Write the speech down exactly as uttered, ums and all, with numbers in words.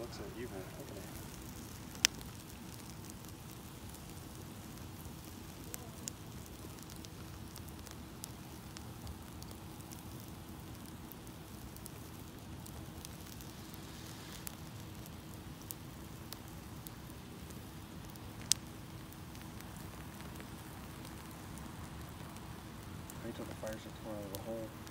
looks at you, man. Look at it. Wait till the fires are torn out of the hole.